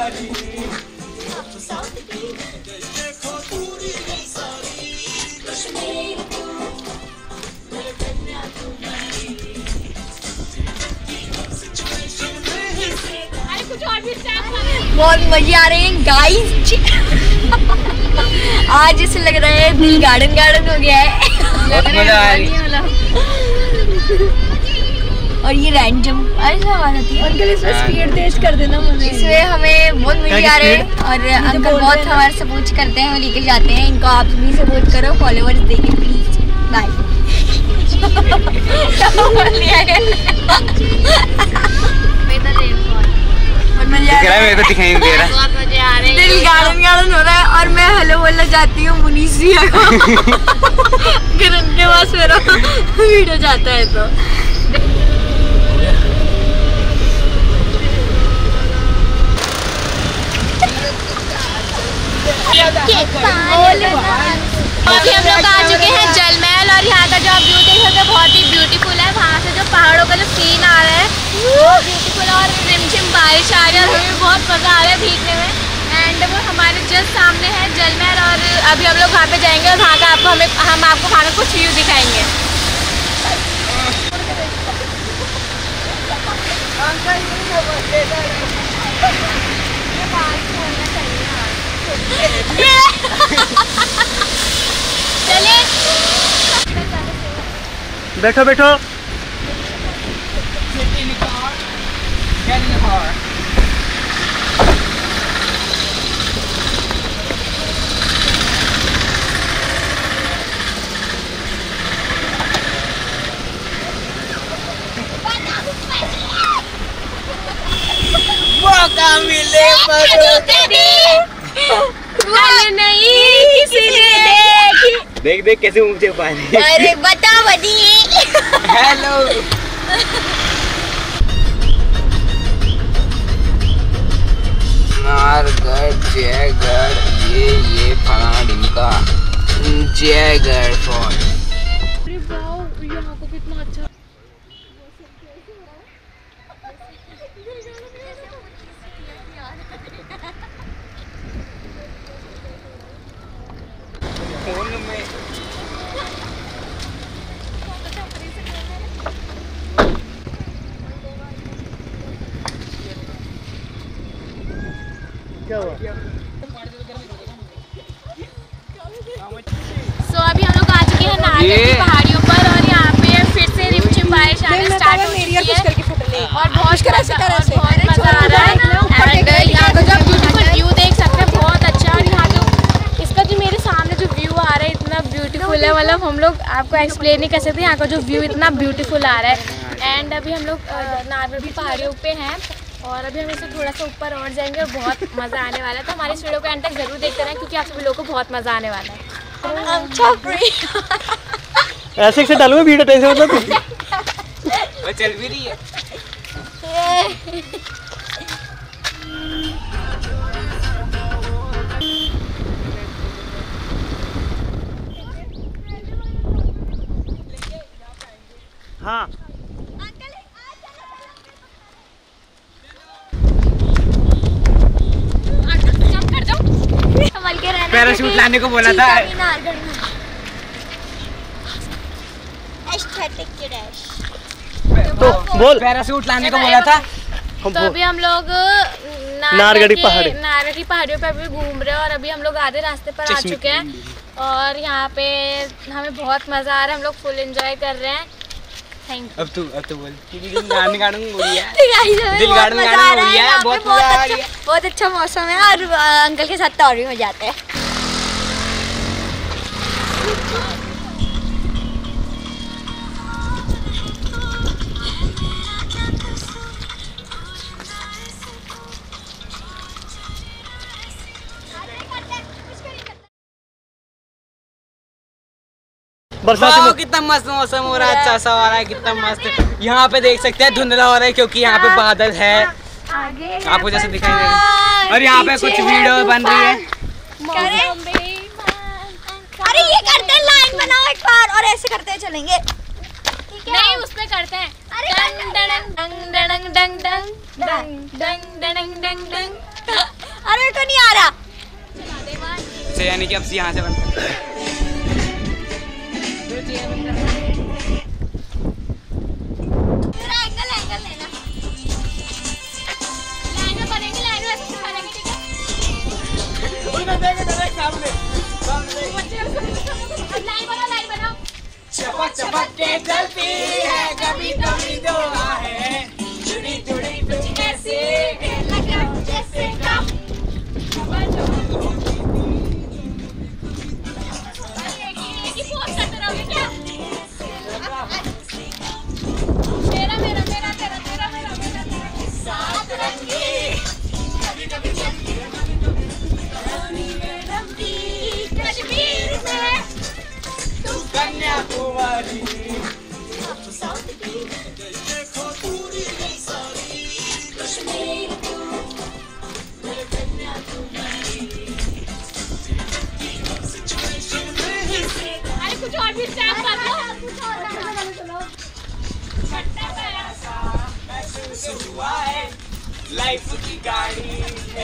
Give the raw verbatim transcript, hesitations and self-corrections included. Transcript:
बहुत मजे आ रहे हैं गाइस। आज ऐसे लग रहा है दिल गार्डन गार्डन हो गया है। बहुत मजा आ रही है। और ये रैंडम ऐसा आवाज आती है। अंकल इसमें स्पीड तेज कर देना मुझे। इसमें हमें बहुत मजे आ रहे हैं और अंकल बहुत हमारा सपोर्ट करते हैं, वो लेके जाते हैं। इनको आप भी सपोर्ट करो, फॉलोवर्स देके प्लीज। बाय। मेरे को दिखाई नहीं दे रहा। बहुत मजे आ रहे हैं। दिल गार्डन गार्डन हो रहा है और मैं हेलो बोलना चाहती हूँ मुनीसिया को। फिर उनके पास मेरा वीडियो जाता है तो अभी हम लोग आ चुके हैं जल महल और यहाँ का जो आप व्यू देख सकते हैं बहुत ही ब्यूटीफुल है। वहाँ से जो पहाड़ों का जो सीन आ रहा है वो ब्यूटीफुल और रिमझिम बारिश आ रही है और हमें बहुत मज़ा आ रहा है भीगने में। एंड वो हमारे जस्ट सामने है जल महल और अभी हम लोग वहाँ पे जाएंगे और वहाँ का आपको हमें हम आपको वहाँ का कुछ व्यू दिखाएंगे। बैठो बैठो। मौका मिले नहीं किसी ने देखी। देख देख कैसे ऊंचे पानी। अरे बता बदी। हेलो। नारगढ़ जयगढ़ ये ये फलाना ढिमका जयगढ़ फॉल। अरे वाव यहाँ को कितना अच्छा। फोन में क्या हुआ? सो अभी हम लोग आ चुके हैं नारगढ़ की पहाड़ियों पर और यहाँ पे फिर से रिमझिम बारिश आना स्टार्ट हो चुकी है और बहुत बहुत मजा आ रहा है। एंड यहाँ का जो ब्यूटीफुल व्यू देख सकते हैं बहुत अच्छा। और यहाँ जो इसका जो मेरे सामने जो व्यू आ रहा है इतना ब्यूटीफुल है, मतलब हम लोग आपको एक्सप्लेन नहीं कर सकते। यहाँ का जो व्यू इतना ब्यूटीफुल आ रहा है। एंड अभी हम लोग नारगढ़ की पहाड़ियों पे हैं और अभी हम इसे थोड़ा सा ऊपर और जाएंगे और बहुत मज़ा आने वाला है। तो हमारे इस वीडियो को एंड तक जरूर देखते रहें क्योंकि आप सभी लोगों को बहुत मज़ा आने वाला है। ऐसे कैसे डालूंगा वीडियो टेंशन मतलब वो चल भी रही है। हाँ पैराशूट लाने को बोला था। तो बोल पैराशूट लाने को बोला था। तो अभी हम लोग नारगढ़ की पहाड़ी नारगढ़ की पहाड़ियों पे अभी घूम रहे हैं और अभी हम लोग आधे रास्ते पर आ चुके हैं और यहाँ पे हमें बहुत मजा आ रहा है। हम लोग फुल एंजॉय कर रहे हैं। Thank you. अब तू अब तू बोल क्योंकि दिल गार्डन गार्डन हो रही है। दिल गार्डन गार्डन हो रही है। बहुत मजा आ रही है। बहुत अच्छा मौसम है और अंकल के साथ तो और भी मजा आता है। बरसात में कितना मस्त मौसम हो रहा है। अच्छा सा हो रहा है, कितना मस्त। यहाँ पे देख सकते हैं धुंधला हो रहा है क्योंकि यहाँ पे बादल है आपको जैसे दिखाई दे रहा है। और यहाँ पे कुछ वीडियो बन रही है। अरे ये करते हैं लाइन बनाओ एक बार और ऐसे करते हैं चलेंगे। नहीं उसमें करते हैं। डंग डंग डंग डंग डंग डंग डंग डंग डंग डंग डंग अरे तो नहीं आ रहा। से यानी कि अब यहाँ से बंद एंगल एंगल लेना। लाइन में बनेंगे, लाइन में ऐसे बनेंगे, ठीक है? उधर देखे डायरेक्ट सामने सामने लाइन बनाओ, लाइन बनाओ। चपक चपक के चलती है, कभी कभी दुआ है, जुड़ी जुड़ी कुछ ऐसी लगा जैसे कम। एक ही पोस्ट करते रहोगे क्या? मेरा मेरा मेरा तेरा तेरा मेरा मेरा तेरा सात रंगी कभी कभी चलती है, कश्मीर में तुम कन्याकुमारी साउथ की देखो पूरी सारी कश्मीर अरे कुछ और भी स्टैप कर लो। महसूस हुआ है लाइफ की गाड़ी